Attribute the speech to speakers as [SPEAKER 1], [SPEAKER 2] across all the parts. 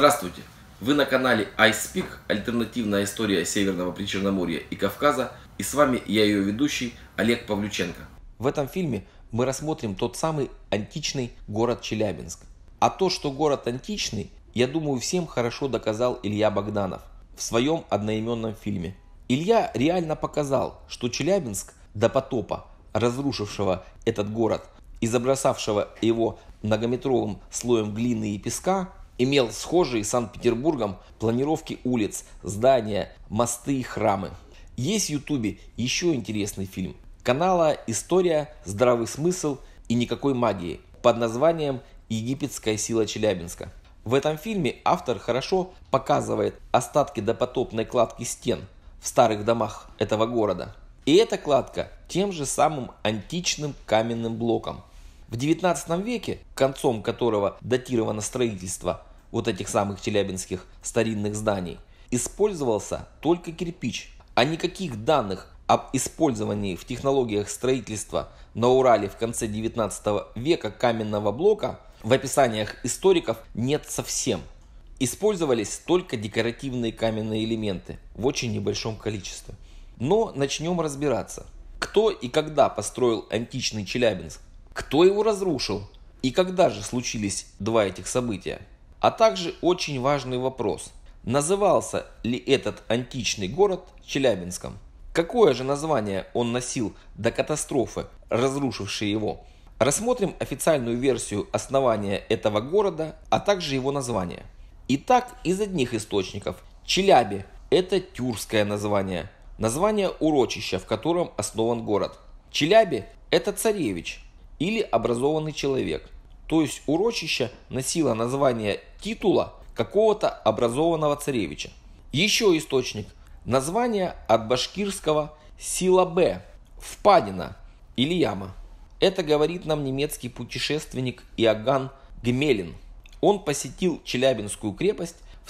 [SPEAKER 1] Здравствуйте! Вы на канале iSpeak, альтернативная история Северного Причерноморья и Кавказа, и с вами я, ее ведущий, Олег Павлюченко. В этом фильме мы рассмотрим тот самый античный город Челябинск. А то, что город античный, я думаю, всем хорошо доказал Илья Богданов в своем одноименном фильме. Илья реально показал, что Челябинск до потопа, разрушившего этот город и забросавшего его многометровым слоем глины и песка, имел схожие с Санкт-Петербургом планировки улиц, здания, мосты и храмы. Есть в Ютубе еще интересный фильм канала «История, здравый смысл и никакой магии» под названием «Египетская сила Челябинска». В этом фильме автор хорошо показывает остатки допотопной кладки стен в старых домах этого города. И эта кладка тем же самым античным каменным блоком. В 19 веке, концом которого датировано строительство вот этих самых челябинских старинных зданий, использовался только кирпич, а никаких данных об использовании в технологиях строительства на Урале в конце 19 века каменного блока в описаниях историков нет совсем. Использовались только декоративные каменные элементы в очень небольшом количестве. Но начнем разбираться, кто и когда построил античный Челябинск, кто его разрушил и когда же случились два этих события. А также очень важный вопрос: назывался ли этот античный город Челябинском? Какое же название он носил до катастрофы, разрушившей его? Рассмотрим официальную версию основания этого города, а также его название. Итак, из одних источников Челяби – это тюркское название, название урочища, в котором основан город. Челяби – это царевич или образованный человек, то есть урочище носило название титула какого-то образованного царевича. Еще источник – название от башкирского Силабе – впадина или яма. Это говорит нам немецкий путешественник Иоганн Гмелин. Он посетил Челябинскую крепость в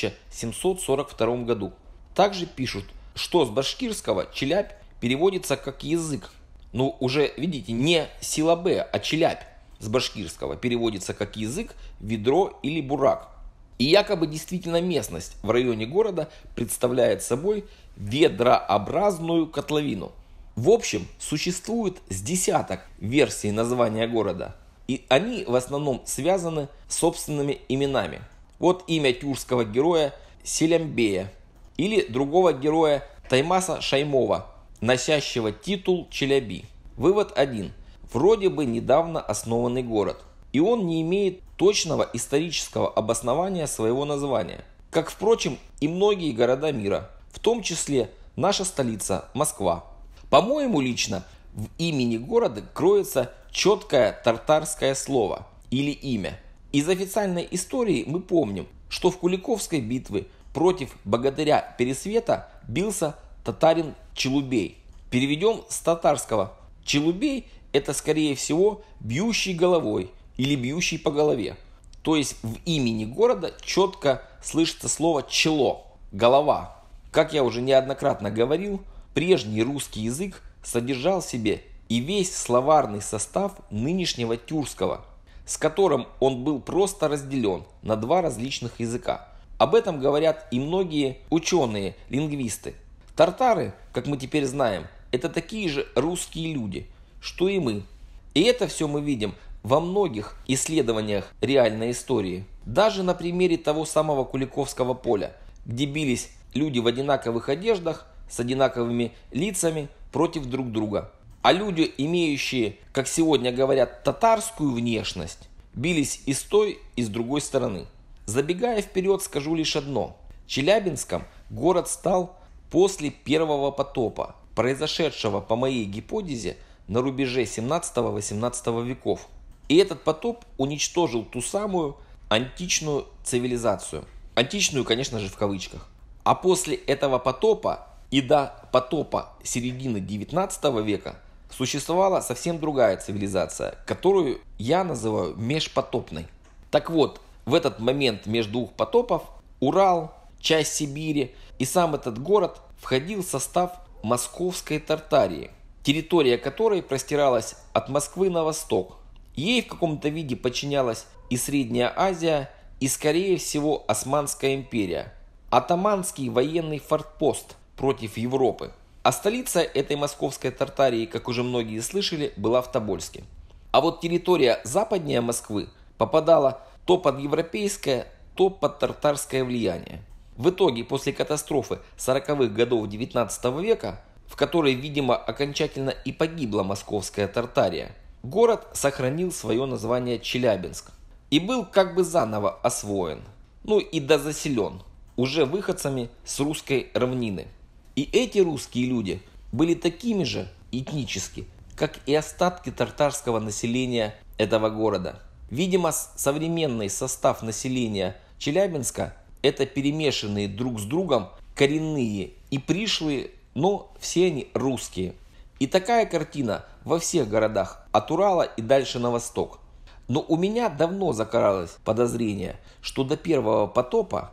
[SPEAKER 1] 1742 году. Также пишут, что с башкирского Челябь переводится как язык. Ну, уже видите, не Силабе, а Челябь с башкирского переводится как язык, ведро или бурак. И якобы действительно местность в районе города представляет собой ведрообразную котловину. В общем, существует с десяток версий названия города. И они в основном связаны с собственными именами. Вот имя тюркского героя Селямбея или другого героя Таймаса Шаймова, носящего титул Челяби. Вывод 1. Вроде бы недавно основанный город, и он не имеет точного исторического обоснования своего названия, как, впрочем, и многие города мира, в том числе наша столица Москва. По-моему, лично в имени города кроется четкое тартарское слово или имя. Из официальной истории мы помним, что в Куликовской битве против богатыря Пересвета бился татарин Челубей. Переведем с татарского. Челубей – это, скорее всего, бьющий головой или бьющий по голове. То есть в имени города четко слышится слово «чело» – голова. Как я уже неоднократно говорил, прежний русский язык содержал в себе и весь словарный состав нынешнего тюркского, с которым он был просто разделен на два различных языка. Об этом говорят и многие ученые-лингвисты. Тартары, как мы теперь знаем, это такие же русские люди, что и мы. И это все мы видим во многих исследованиях реальной истории. Даже на примере того самого Куликовского поля, где бились люди в одинаковых одеждах, с одинаковыми лицами против друг друга. А люди, имеющие, как сегодня говорят, татарскую внешность, бились и с той, и с другой стороны. Забегая вперед, скажу лишь одно. Челябинском город стал после первого потопа, произошедшего, по моей гипотезе, на рубеже 17-18 веков. И этот потоп уничтожил ту самую античную цивилизацию. Античную, конечно же, в кавычках. А после этого потопа и до потопа середины 19 века существовала совсем другая цивилизация, которую я называю межпотопной. Так вот, в этот момент между двух потопов Урал, часть Сибири и сам этот город входил в состав Московской Тартарии, территория которой простиралась от Москвы на восток. Ей в каком-то виде подчинялась и Средняя Азия, и, скорее всего, Османская империя. Атаманский военный форпост против Европы. А столица этой московской Тартарии, как уже многие слышали, была в Тобольске. А вот территория западнее Москвы попадала то под европейское, то под тартарское влияние. В итоге, после катастрофы 40-х годов 19 века, в которой, видимо, окончательно и погибла московская Тартария, город сохранил свое название Челябинск и был как бы заново освоен, ну и дозаселен, уже выходцами с русской равнины. И эти русские люди были такими же этнически, как и остатки тартарского населения этого города. Видимо, современный состав населения Челябинска – это перемешанные друг с другом коренные и пришлые, но все они русские. И такая картина во всех городах от Урала и дальше на восток. Но у меня давно закралось подозрение, что до первого потопа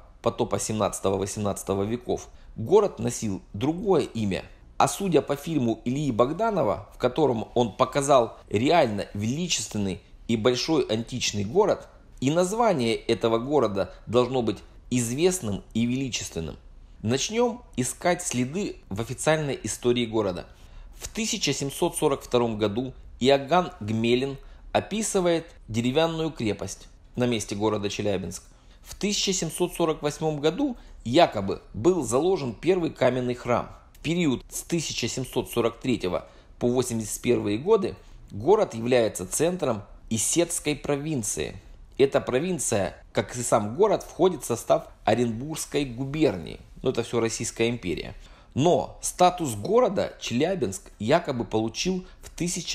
[SPEAKER 1] 17-18 веков, город носил другое имя. А судя по фильму Ильи Богданова, в котором он показал реально величественный и большой античный город, и название этого города должно быть известным и величественным. Начнем искать следы в официальной истории города. В 1742 году Иоганн Гмелин описывает деревянную крепость на месте города Челябинск. В 1748 году якобы был заложен первый каменный храм. В период с 1743 по 1981 годы город является центром Исетской провинции. Эта провинция, как и сам город, входит в состав Оренбургской губернии. Это все Российская империя. Но статус города Челябинск якобы получил в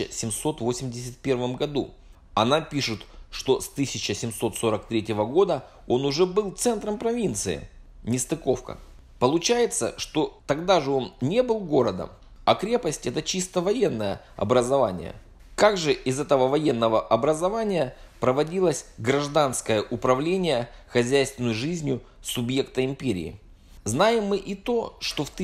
[SPEAKER 1] 1781 году. А нам пишут, что с 1743 года он уже был центром провинции. Нестыковка. Получается, что тогда же он не был городом, а крепость – это чисто военное образование. Как же из этого военного образования проводилось гражданское управление хозяйственной жизнью субъекта империи? Знаем мы и то, что в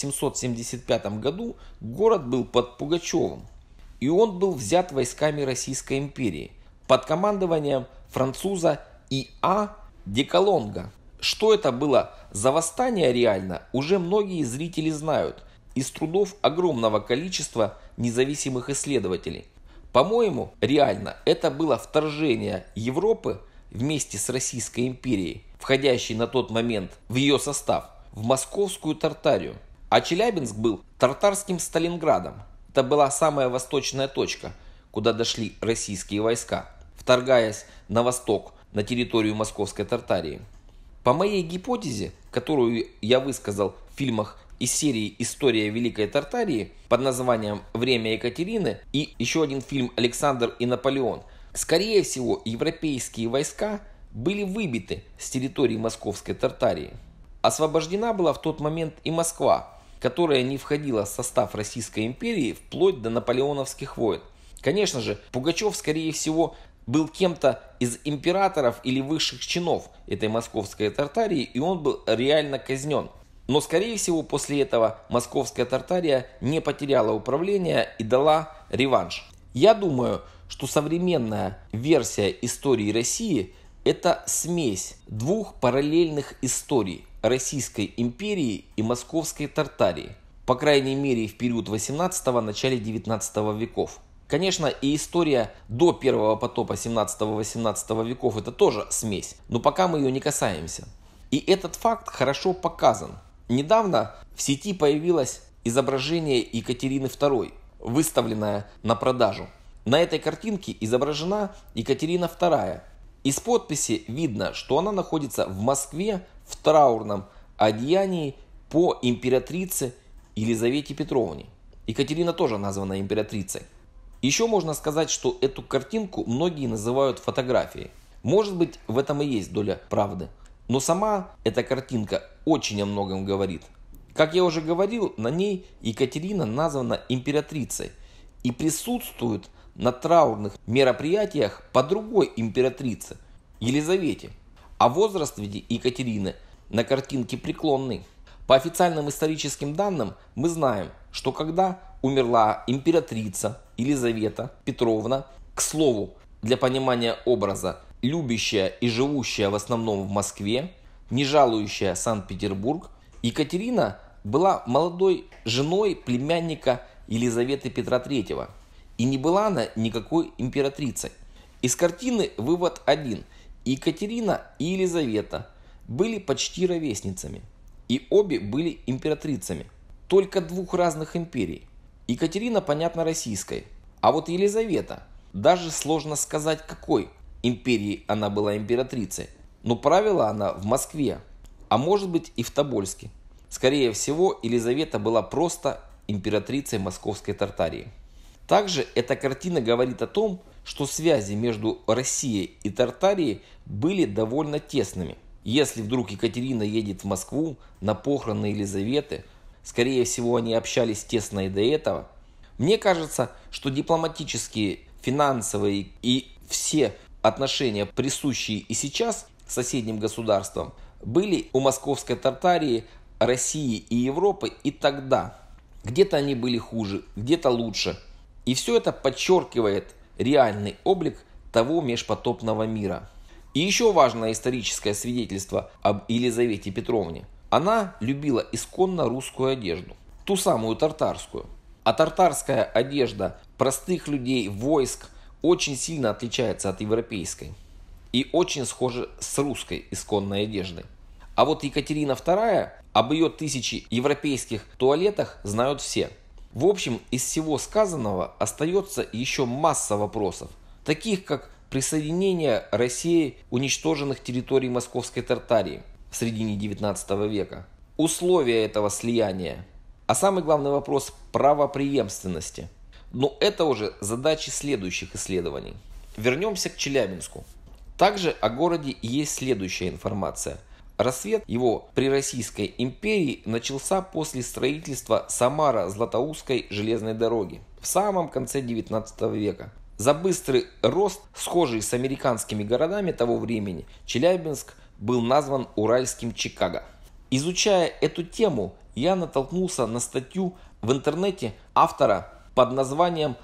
[SPEAKER 1] 1775 году город был под Пугачевым, и он был взят войсками Российской империи под командованием француза И.А. Декалонга. Что это было за восстание реально, уже многие зрители знают из трудов огромного количества независимых исследователей. По-моему, реально это было вторжение Европы вместе с Российской империей, входящей на тот момент в ее состав, в московскую Тартарию. А Челябинск был тартарским Сталинградом. Это была самая восточная точка, куда дошли российские войска, вторгаясь на восток, на территорию московской Тартарии. По моей гипотезе, которую я высказал в фильмах из серии «История Великой Тартарии» под названием «Время Екатерины» и еще один фильм «Александр и Наполеон», скорее всего, европейские войска были выбиты с территории московской Тартарии. Освобождена была в тот момент и Москва, которая не входила в состав Российской империи вплоть до наполеоновских войн. Конечно же, Пугачев, скорее всего, был кем-то из императоров или высших чинов этой московской Тартарии, и он был реально казнен. Но, скорее всего, после этого московская Тартария не потеряла управление и дала реванш. Я думаю, что современная версия истории России – это смесь двух параллельных историй Российской империи и московской Тартарии. По крайней мере, в период 18-го, начале 19 веков. Конечно, и история до первого потопа 17-18 веков – это тоже смесь, но пока мы ее не касаемся. И этот факт хорошо показан. Недавно в сети появилось изображение Екатерины II, выставленное на продажу. На этой картинке изображена Екатерина II. Из подписи видно, что она находится в Москве в траурном одеянии по императрице Елизавете Петровне. Екатерина тоже названа императрицей. Еще можно сказать, что эту картинку многие называют фотографией. Может быть, в этом и есть доля правды. Но сама эта картинка очень о многом говорит. Как я уже говорил, на ней Екатерина названа императрицей и присутствует на траурных мероприятиях по другой императрице, Елизавете. А возраст ведь Екатерины на картинке преклонный. По официальным историческим данным мы знаем, что когда умерла императрица Елизавета Петровна, к слову, для понимания образа, любящая и живущая в основном в Москве, не жалующая Санкт-Петербург, Екатерина была молодой женой племянника Елизаветы Петра III, и не была она никакой императрицей. Из картины вывод один. Екатерина и Елизавета были почти ровесницами, и обе были императрицами, только двух разных империй. Екатерина, понятно, российской, а вот Елизавета, даже сложно сказать, какой империи она была императрицей, но правила она в Москве, а может быть и в Тобольске. Скорее всего, Елизавета была просто императрицей Московской Тартарии. Также эта картина говорит о том, что связи между Россией и Тартарией были довольно тесными. Если вдруг Екатерина едет в Москву на похороны Елизаветы, скорее всего они общались тесно и до этого. Мне кажется, что дипломатические, финансовые и все отношения, присущие и сейчас соседним государствам, были у Московской Тартарии, России и Европы и тогда. Где-то они были хуже, где-то лучше. И все это подчеркивает реальный облик того межпотопного мира. И еще важное историческое свидетельство об Елизавете Петровне. Она любила исконно русскую одежду, ту самую тартарскую. А тартарская одежда простых людей, войск очень сильно отличается от европейской. И очень схожа с русской исконной одеждой. А вот Екатерина II, об ее 1000 европейских туалетах знают все. В общем, из всего сказанного остается еще масса вопросов, таких как присоединение России уничтоженных территорий Московской Тартарии в середине 19 века, условия этого слияния, а самый главный вопрос правопреемственности. Но это уже задачи следующих исследований. Вернемся к Челябинску. Также о городе есть следующая информация. Рассвет его при Российской империи начался после строительства Самара-Златоустской железной дороги в самом конце 19 века. За быстрый рост, схожий с американскими городами того времени, Челябинск был назван Уральским Чикаго. Изучая эту тему, я натолкнулся на статью в интернете автора под названием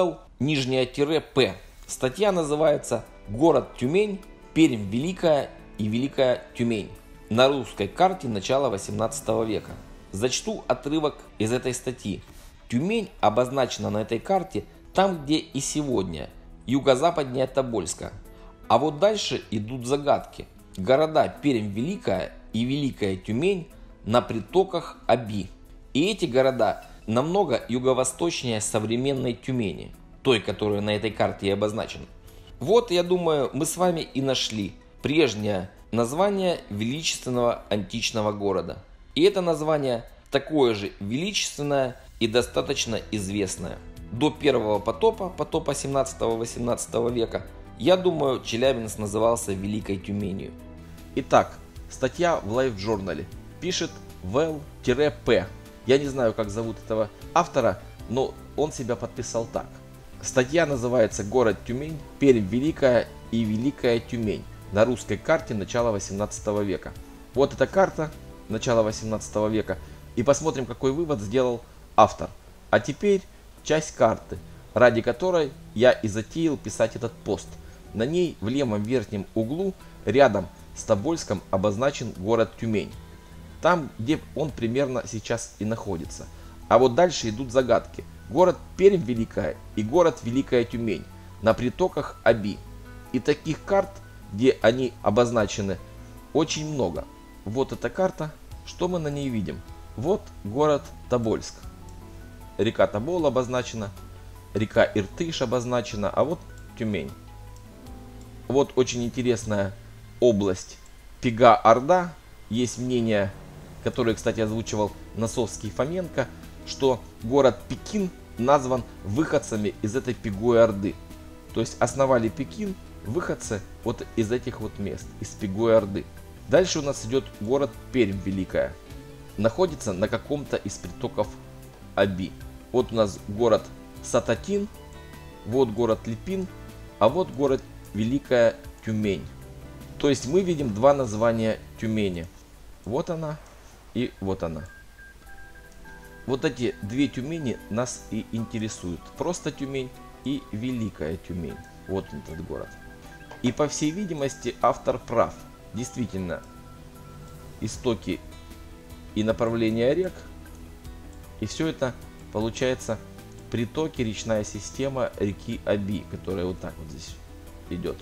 [SPEAKER 1] vel-p. Статья называется «Город Тюмень, Пермь Великая и Великая Тюмень» на русской карте начала 18 века. Зачту отрывок из этой статьи. Тюмень обозначена на этой карте там, где и сегодня, юго-западнее Тобольска. А вот дальше идут загадки. Города Пермь Великая и Великая Тюмень на притоках Оби. И эти города намного юго-восточнее современной Тюмени, той, которая на этой карте и обозначена. Вот, я думаю, мы с вами и нашли прежнее название величественного античного города. И это название такое же величественное и достаточно известное. До первого потопа 17-18 века, я думаю, Челябинск назывался Великой Тюменью. Итак, статья в LiveJournal пишет vel-p. Я не знаю, как зовут этого автора, но он себя подписал так. Статья называется «Город Тюмень, Пермь Великая и Великая Тюмень» на русской карте начала 18 века. Вот эта карта начала 18 века. И посмотрим, какой вывод сделал автор. А теперь часть карты, ради которой я и затеял писать этот пост. На ней в левом верхнем углу рядом с Тобольском обозначен город Тюмень. Там, где он примерно сейчас и находится. А вот дальше идут загадки. Город Пермь Великая и город Великая Тюмень на притоках Оби. И таких карт, где они обозначены, очень много. Вот эта карта, что мы на ней видим? Вот город Тобольск. Река Тобол обозначена, река Иртыш обозначена, а вот Тюмень. Вот очень интересная область Пега-Орда. Есть мнение, которое, кстати, озвучивал Носовский и Фоменко, что город Пекин назван выходцами из этой Пегой-Орды. То есть основали Пекин выходцы вот из этих вот мест, из Пегой-Орды. Дальше у нас идет город Пермь Великая. Находится на каком-то из притоков Оби. Вот у нас город Сататин, вот город Липин, а вот город Великая Тюмень. То есть мы видим два названия Тюмени. Вот она и вот она. Вот эти две Тюмени нас и интересуют. Просто Тюмень и Великая Тюмень. Вот он, этот город. И по всей видимости автор прав. Действительно, истоки и направления рек, и все это получается притоки, речная система реки Оби, которая вот так вот здесь идет.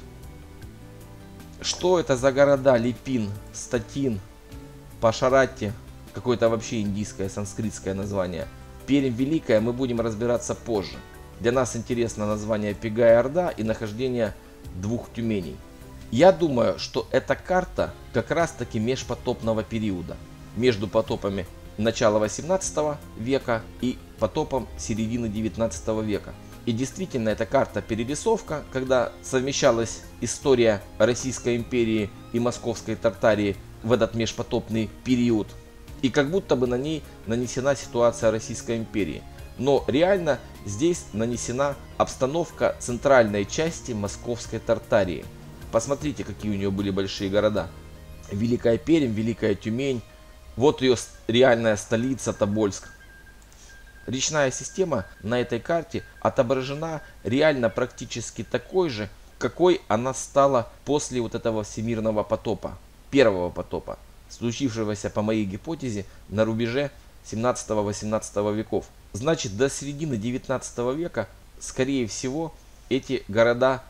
[SPEAKER 1] Что это за города? Липин, Статин, Пашаратти, какое-то вообще индийское, санскритское название. Пермь Великая мы будем разбираться позже. Для нас интересно название Пегая-Орда и нахождение двух Тюменей. Я думаю, что эта карта как раз таки межпотопного периода. Между потопами начала 18 века и потопом середины 19 века. И действительно, эта карта перерисовка, когда совмещалась история Российской империи и Московской Тартарии в этот межпотопный период. И как будто бы на ней нанесена ситуация Российской империи. Но реально здесь нанесена обстановка центральной части Московской Тартарии. Посмотрите, какие у нее были большие города. Великая Пермь, Великая Тюмень. Вот ее реальная столица Тобольск. Речная система на этой карте отображена реально практически такой же, какой она стала после вот этого всемирного потопа. Первого потопа, случившегося по моей гипотезе на рубеже 17-18 веков. Значит, до середины 19 века, скорее всего, эти города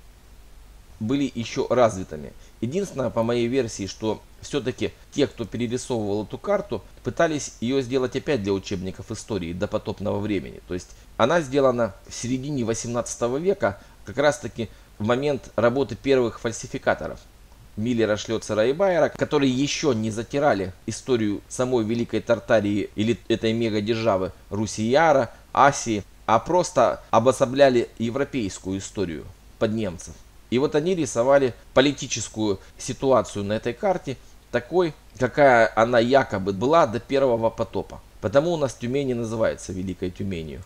[SPEAKER 1] были еще развитыми. Единственное, по моей версии, что все-таки те, кто перерисовывал эту карту, пытались ее сделать опять для учебников истории до потопного времени. То есть она сделана в середине 18 века, как раз таки в момент работы первых фальсификаторов. Миллера, Шлёцера и Байера, которые еще не затирали историю самой Великой Тартарии или этой мегадержавы Руси-Яра, Асии, а просто обособляли европейскую историю под немцев. И вот они рисовали политическую ситуацию на этой карте такой, какая она якобы была до первого потопа. Потому у нас Тюмень и называется Великой Тюменью.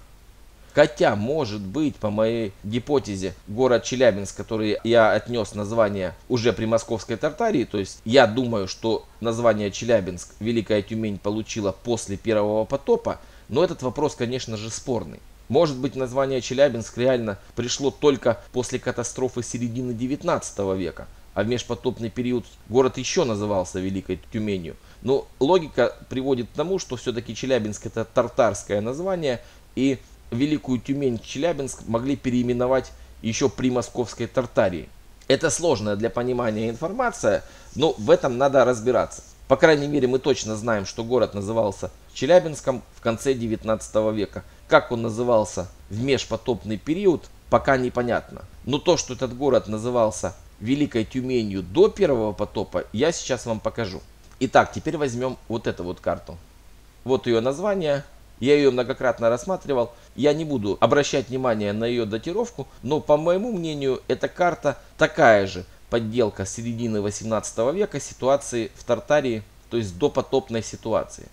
[SPEAKER 1] Хотя, может быть, по моей гипотезе, город Челябинск, который я отнес название уже при Московской Тартарии, то есть я думаю, что название Челябинск Великая Тюмень получила после первого потопа, но этот вопрос, конечно же, спорный. Может быть, название Челябинск реально пришло только после катастрофы середины 19 века, а в межпотопный период город еще назывался Великой Тюменью. Но логика приводит к тому, что все-таки Челябинск это тартарское название, и Великую Тюмень Челябинск могли переименовать еще при Московской Тартарии. Это сложная для понимания информация, но в этом надо разбираться. По крайней мере, мы точно знаем, что город назывался Челябинском в конце 19 века. Как он назывался в межпотопный период, пока непонятно. Но то, что этот город назывался Великой Тюменью до первого потопа, я сейчас вам покажу. Итак, теперь возьмем вот эту вот карту. Вот ее название. Я ее многократно рассматривал. Я не буду обращать внимание на ее датировку, но по моему мнению, эта карта такая же подделка середины 18 века ситуации в Тартарии, то есть до потопной ситуации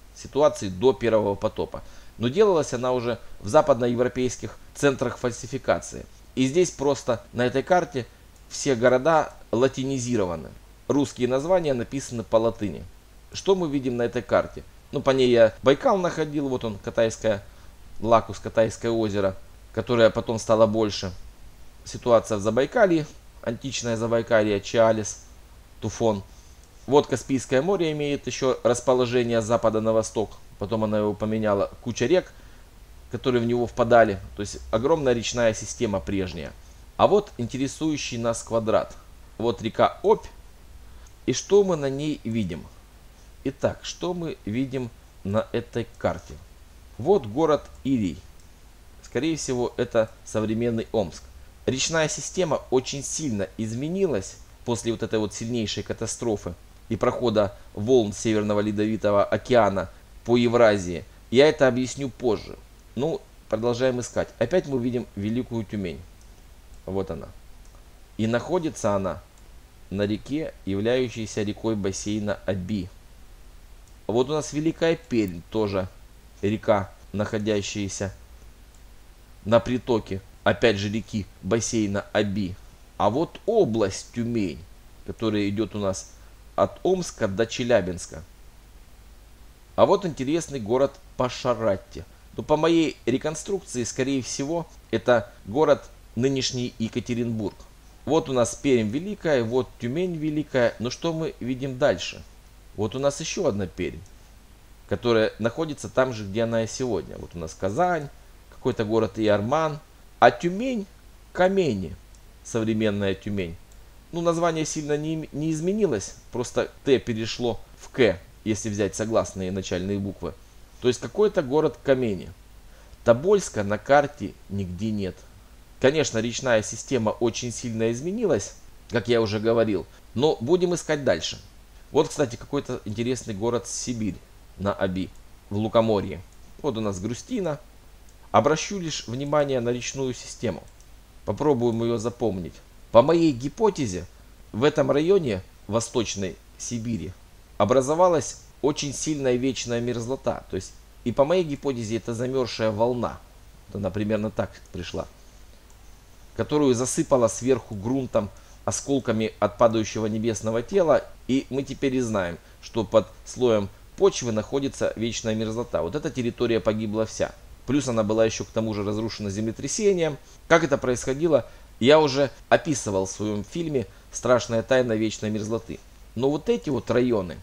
[SPEAKER 1] до первого потопа. Но делалась она уже в западноевропейских центрах фальсификации. И здесь просто на этой карте все города латинизированы. Русские названия написаны по латыни. Что мы видим на этой карте? Ну, по ней я Байкал находил, вот он, Лакус, Катайское озеро, которое потом стало больше. Ситуация в Забайкалье, античное Забайкалье, Чиалис, Туфон. Вот Каспийское море имеет еще расположение с запада на восток. Потом она его поменяла. Куча рек, которые в него впадали. То есть огромная речная система прежняя. А вот интересующий нас квадрат. Вот река Обь. И что мы на ней видим? Итак, что мы видим на этой карте? Вот город Ирий. Скорее всего, это современный Омск. Речная система очень сильно изменилась после вот этой вот сильнейшей катастрофы и прохода волн Северного Ледовитого океана по Евразии. Я это объясню позже. Ну, продолжаем искать. Опять мы видим Великую Тюмень. Вот она. И находится она на реке, являющейся рекой бассейна Оби. Вот у нас Великая Пермь, тоже река, находящаяся на притоке, опять же, реки бассейна Оби. А вот область Тюмень, которая идет у нас от Омска до Челябинска. А вот интересный город Пашаратти. Но по моей реконструкции, скорее всего, это город нынешний Екатеринбург. Вот у нас Пермь Великая, вот Тюмень Великая. Но что мы видим дальше? Вот у нас еще одна Пермь, которая находится там же, где она и сегодня. Вот у нас Казань, какой-то город Иарман. А Тюмень, Камени, современная Тюмень. Ну, название сильно не изменилось, просто Т перешло в К, если взять согласные начальные буквы. То есть какой-то город Камени. Тобольска на карте нигде нет. Конечно, речная система очень сильно изменилась, как я уже говорил, но будем искать дальше. Вот, кстати, какой-то интересный город Сибирь на Оби, в Лукоморье. Вот у нас Грустина. Обращу лишь внимание на речную систему. Попробуем ее запомнить. По моей гипотезе, в этом районе Восточной Сибири образовалась очень сильная вечная мерзлота. То есть, и по моей гипотезе, это замерзшая волна. Она примерно так пришла. Которую засыпала сверху грунтом, осколками от падающего небесного тела. И мы теперь и знаем, что под слоем почвы находится вечная мерзлота. Вот эта территория погибла вся. Плюс она была еще к тому же разрушена землетрясением. Как это происходило, я уже описывал в своем фильме «Страшная тайна вечной мерзлоты». Но вот эти вот районы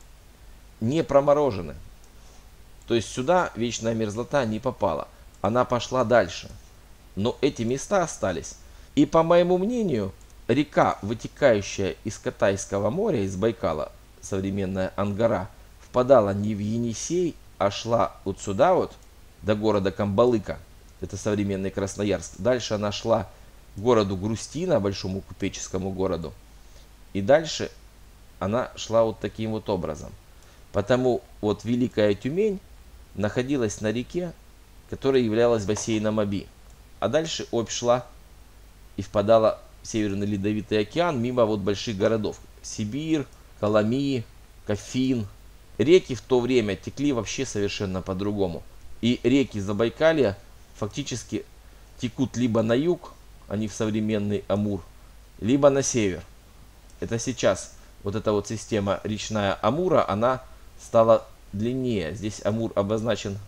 [SPEAKER 1] не проморожены. То есть сюда вечная мерзлота не попала. Она пошла дальше. Но эти места остались. И по моему мнению, река, вытекающая из Катайского моря, из Байкала, современная Ангара, впадала не в Енисей, а шла вот сюда вот, до города Камбалыка. Это современный Красноярск. Дальше она шла к городу Грустина, большому купеческому городу. И дальше она шла вот таким вот образом. Потому вот Великая Тюмень находилась на реке, которая являлась бассейном Оби. А дальше Обь шла и впадала в Северный Ледовитый океан мимо вот больших городов. Сибирь, Коломии, Кафин. Реки в то время текли вообще совершенно по-другому. И реки Забайкалья фактически текут либо на юг, они в современный Амур, либо на север. Это сейчас вот эта вот система речная Амура, она стала длиннее. Здесь Амур обозначен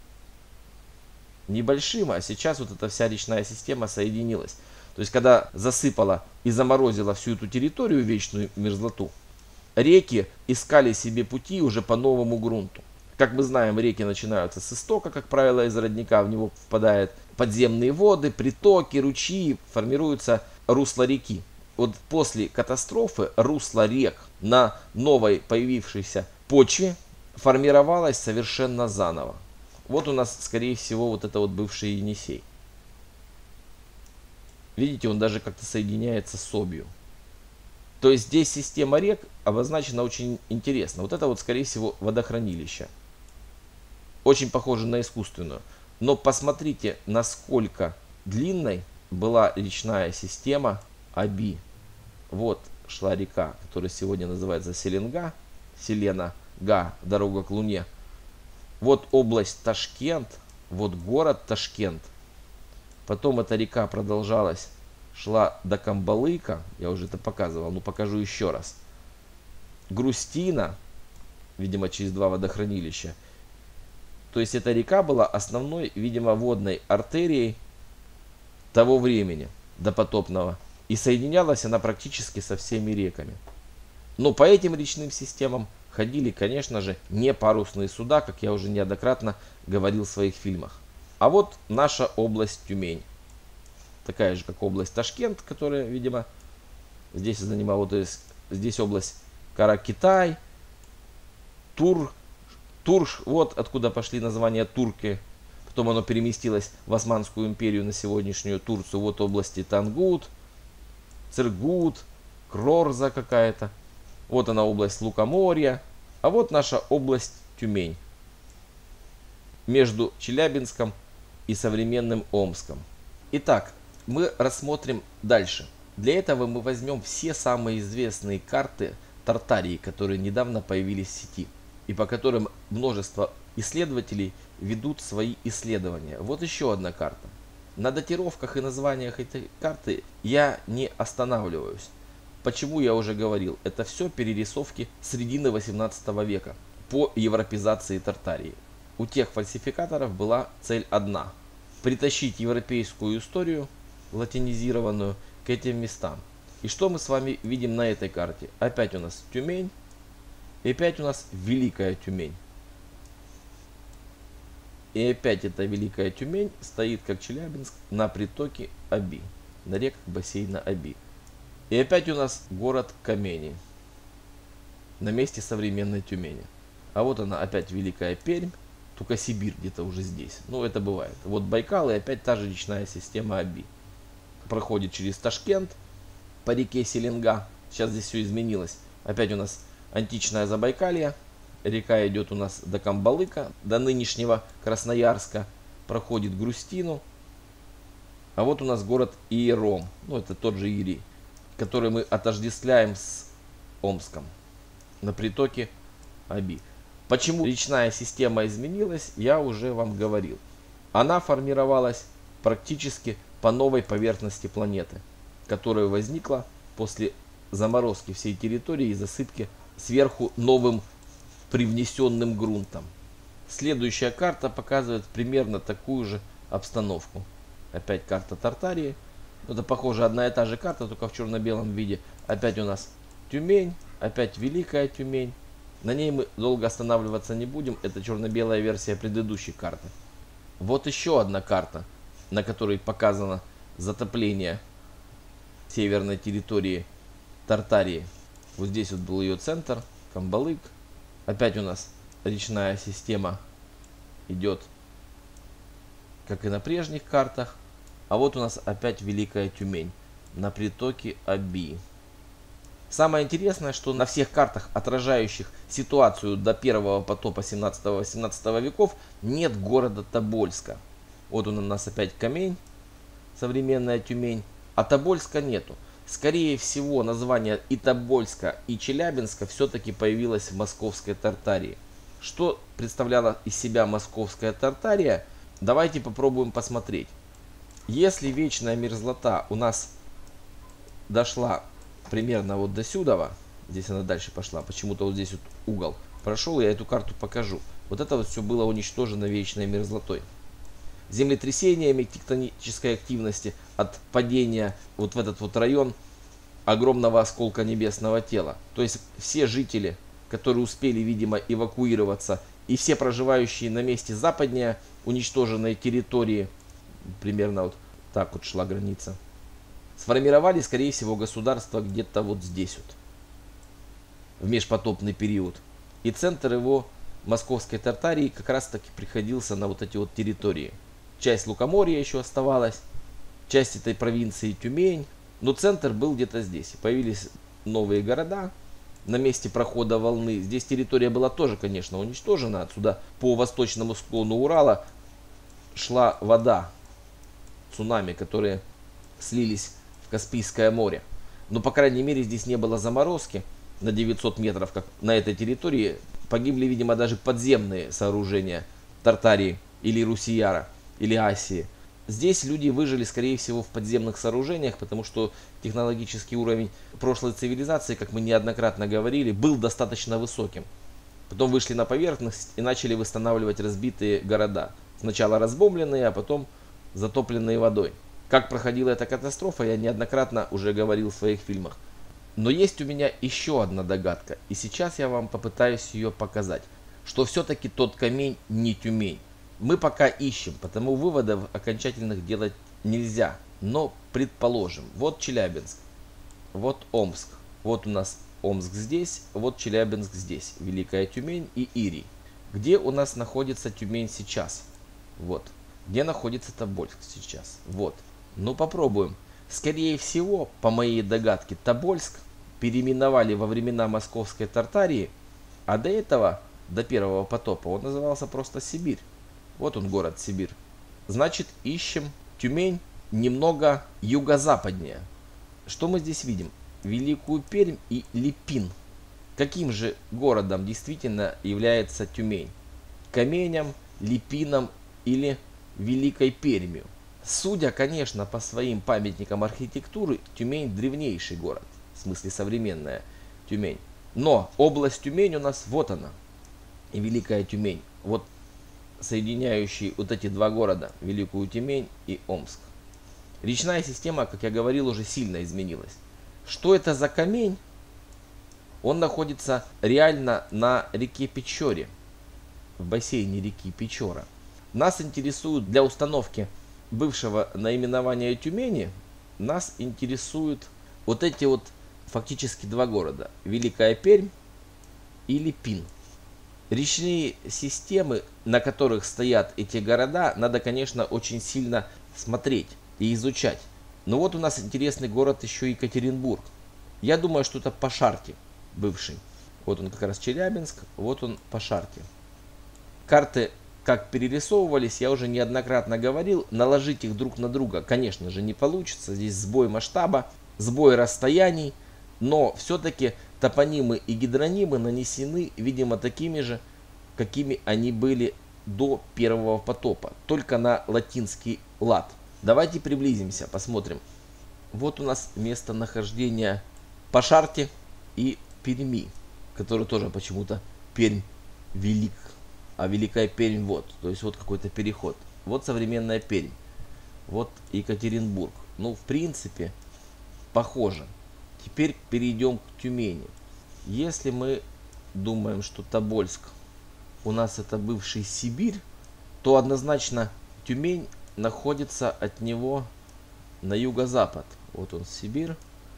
[SPEAKER 1] небольшим, а сейчас вот эта вся речная система соединилась. То есть когда засыпала и заморозила всю эту территорию, вечную мерзлоту, реки искали себе пути уже по новому грунту. Как мы знаем, реки начинаются с истока, как правило, из родника в него впадают подземные воды, притоки, ручьи, формируется русло реки. Вот после катастрофы русло рек на новой появившейся почве формировалось совершенно заново. Вот у нас, скорее всего, вот это вот бывший Енисей. Видите, он даже как-то соединяется с Обью. То есть здесь система рек обозначена очень интересно. Вот это вот, скорее всего, водохранилище. Очень похоже на искусственную. Но посмотрите, насколько длинной была речная система Оби. Вот шла река, которая сегодня называется Селенга. Селена-Га, дорога к Луне. Вот область Ташкент, вот город Ташкент. Потом эта река продолжалась, шла до Камбалыка. Я уже это показывал, но покажу еще раз. Грустина, видимо, через два водохранилища. То есть эта река была основной, видимо, водной артерией того времени, допотопного. И соединялась она практически со всеми реками. Но по этим речным системам ходили, конечно же, не парусные суда, как я уже неоднократно говорил в своих фильмах. А вот наша область Тюмень. Такая же, как область Ташкент, которая, видимо, здесь занимала, то есть здесь область Каракитай, Турш, вот откуда пошли названия Турки. Потом оно переместилось в Османскую империю, на сегодняшнюю Турцию. Вот области Тангут, Циргут, Крорза какая-то. Вот она область Лукоморья. А вот наша область Тюмень. Между Челябинском и современным Омском. Итак, мы рассмотрим дальше. Для этого мы возьмем все самые известные карты Тартарии, которые недавно появились в сети. И по которым множество исследователей ведут свои исследования. Вот еще одна карта. На датировках и названиях этой карты я не останавливаюсь. Почему я уже говорил? Это все перерисовки середины 18 века по европеизации Тартарии. У тех фальсификаторов была цель одна. Притащить европейскую историю, латинизированную, к к этим местам. И что мы с вами видим на этой карте? Опять у нас Тюмень. И опять у нас Великая Тюмень. И опять эта Великая Тюмень стоит, как Челябинск, на притоке Оби. На реках бассейна Оби. И опять у нас город Камени. На месте современной Тюмени. А вот она опять Великая Пермь. Только Сибирь где-то уже здесь. Ну, это бывает. Вот Байкал и опять та же речная система Оби. Проходит через Ташкент по реке Селенга. Сейчас здесь все изменилось. Опять у нас античное Забайкалье. Река идет у нас до Камбалыка, до нынешнего Красноярска. Проходит Грустину. А вот у нас город Иером. Ну, это тот же Иерий, который мы отождествляем с Омском. На притоке Оби. Почему речная система изменилась, я уже вам говорил. Она формировалась практически по новой поверхности планеты, которая возникла после заморозки всей территории и засыпки сверху новым привнесенным грунтом. Следующая карта показывает примерно такую же обстановку. Опять карта Тартарии. Это похоже одна и та же карта, только в черно-белом виде. Опять у нас Тюмень, опять Великая Тюмень. На ней мы долго останавливаться не будем. Это черно-белая версия предыдущей карты. Вот еще одна карта, на которой показано затопление северной территории Тартарии. Вот здесь вот был ее центр, Камбалык. Опять у нас речная система идет, как и на прежних картах. А вот у нас опять Великая Тюмень на притоке Оби. Самое интересное, что на всех картах, отражающих ситуацию до первого потопа 17-18 веков, нет города Тобольска. Вот он у нас опять Камень, современная Тюмень, а Тобольска нету. Скорее всего, название и Тобольска, и Челябинска все-таки появилось в Московской Тартарии. Что представляла из себя Московская Тартария, давайте попробуем посмотреть. Если вечная мерзлота у нас дошла примерно вот до сюда, здесь она дальше пошла, почему-то вот здесь вот угол прошел, я эту карту покажу. Вот это вот все было уничтожено вечной мерзлотой. Землетрясениями, тектонической активности от падения вот в этот вот район огромного осколка небесного тела. То есть все жители, которые успели, видимо, эвакуироваться, и все проживающие на месте западнее уничтоженной территории, примерно вот так вот шла граница, сформировали, скорее всего, государство где-то вот здесь вот, в межпотопный период. И центр его Московской Тартарии как раз таки приходился на вот эти вот территории. Часть Лукоморья еще оставалась, часть этой провинции Тюмень, но центр был где-то здесь. Появились новые города на месте прохода волны. Здесь территория была тоже, конечно, уничтожена. Отсюда по восточному склону Урала шла вода, цунами, которые слились в Каспийское море. Но, по крайней мере, здесь не было заморозки на 900 метров, как на этой территории. Погибли, видимо, даже подземные сооружения Тартарии или Русияра, или Асии. Здесь люди выжили, скорее всего, в подземных сооружениях, потому что технологический уровень прошлой цивилизации, как мы неоднократно говорили, был достаточно высоким. Потом вышли на поверхность и начали восстанавливать разбитые города. Сначала разбомбленные, а потом затопленные водой. Как проходила эта катастрофа, я неоднократно уже говорил в своих фильмах. Но есть у меня еще одна догадка, и сейчас я вам попытаюсь ее показать, что все-таки тот камень не Тюмень. Мы пока ищем, потому выводов окончательных делать нельзя, но предположим, вот Челябинск, вот Омск, вот у нас Омск здесь, вот Челябинск здесь, Великая Тюмень и Ирий. Где у нас находится Тюмень сейчас? Вот. Где находится Тобольск сейчас? Вот. Ну попробуем. Скорее всего, по моей догадке, Тобольск переименовали во времена Московской Тартарии, а до этого, до первого потопа, он назывался просто Сибирь. Вот он, город Сибирь. Значит, ищем Тюмень немного юго-западнее. Что мы здесь видим? Великую Пермь и Липин. Каким же городом действительно является Тюмень? Каменем, Липином или Великой Пермью? Судя, конечно, по своим памятникам архитектуры, Тюмень древнейший город. В смысле современная Тюмень. Но область Тюмень у нас вот она. И Великая Тюмень. Вот соединяющие вот эти два города, Великую Тюмень и Омск. Речная система, как я говорил, уже сильно изменилась. Что это за камень? Он находится реально на реке Печоре, в бассейне реки Печора. Нас интересует для установки бывшего наименования Тюмени, нас интересуют вот эти вот фактически два города. Великая Пермь и Липин. Речные системы, на которых стоят эти города, надо, конечно, очень сильно смотреть и изучать. Но вот у нас интересный город еще Екатеринбург. Я думаю, что это по шарте бывший. Вот он как раз Челябинск, вот он по шарте. Карты как перерисовывались, я уже неоднократно говорил, наложить их друг на друга, конечно же, не получится. Здесь сбой масштаба, сбой расстояний, но все-таки топонимы и гидронимы нанесены, видимо, такими же, какими они были до первого потопа, только на латинский лад. Давайте приблизимся, посмотрим. Вот у нас местонахождение по шарте и Перми, который тоже почему-то Пермь велик, а Великая Пермь вот, то есть вот какой-то переход. Вот современная Пермь, вот Екатеринбург. Ну, в принципе, похоже. Теперь перейдем к Тюмени. Если мы думаем, что Тобольск у нас это бывший Сибирь, то однозначно Тюмень находится от него на юго-запад. Вот он Сибирь,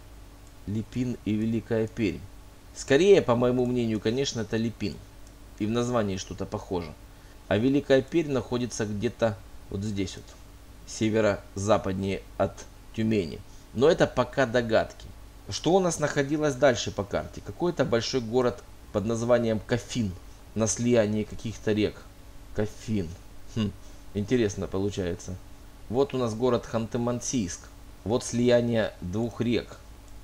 [SPEAKER 1] Липин и Великая Пермь. Скорее, по моему мнению, конечно, это Липин. И в названии что-то похоже. А Великая Пермь находится где-то вот здесь вот, северо-западнее от Тюмени. Но это пока догадки. Что у нас находилось дальше по карте? Какой-то большой город под названием Кафин. На слиянии каких-то рек. Кафин. Интересно получается. Вот у нас город Ханты-Мансийск. Вот слияние двух рек.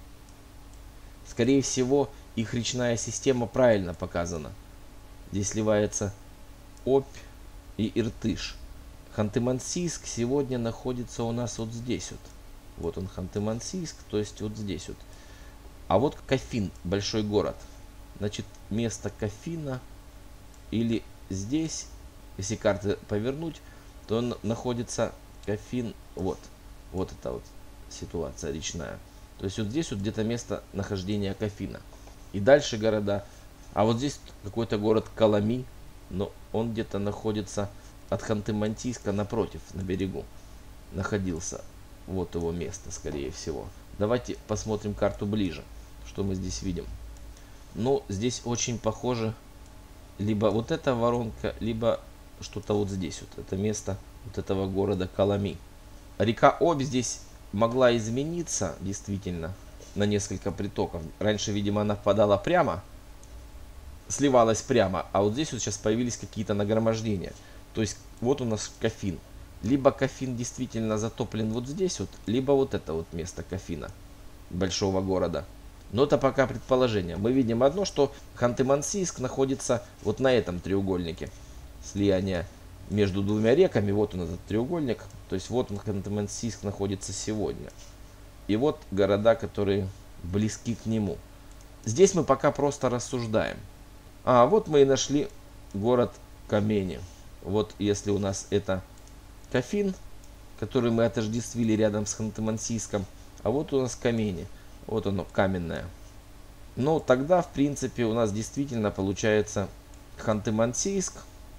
[SPEAKER 1] Скорее всего, их речная система правильно показана. Здесь сливается Обь и Иртыш. Ханты-Мансийск сегодня находится у нас вот здесь вот. Вот он Ханты-Мансийск, то есть вот здесь вот. А вот Кафин, большой город. Значит, место Кафина или здесь, если карты повернуть, то он находится Кафин, вот. Вот эта вот ситуация речная. То есть вот здесь вот где-то место нахождения Кафина. И дальше города. А вот здесь какой-то город Коломи, но он где-то находится от Ханты-Мансийска напротив, на берегу. Находился. Вот его место, скорее всего. Давайте посмотрим карту ближе. Что мы здесь видим? Ну, здесь очень похоже либо вот эта воронка, либо что-то вот здесь вот. Это место вот этого города Коломи. Река Обь здесь могла измениться, действительно, на несколько притоков. Раньше, видимо, она впадала прямо, сливалась прямо, а вот здесь вот сейчас появились какие-то нагромождения. То есть вот у нас Кафин. Либо Кафин действительно затоплен вот здесь вот, либо вот это вот место Кафина, большого города. Но это пока предположение. Мы видим одно, что Ханты-Мансийск находится вот на этом треугольнике. Слияние между двумя реками. Вот он этот треугольник. То есть вот он, Ханты-Мансийск, находится сегодня. И вот города, которые близки к нему. Здесь мы пока просто рассуждаем. А вот мы и нашли город Камени. Вот если у нас это Кафин, который мы отождествили рядом с Ханты-Мансийском. А вот у нас Камени. Вот оно, каменное. Ну, тогда, в принципе, у нас действительно получается Ханты-Мансийск.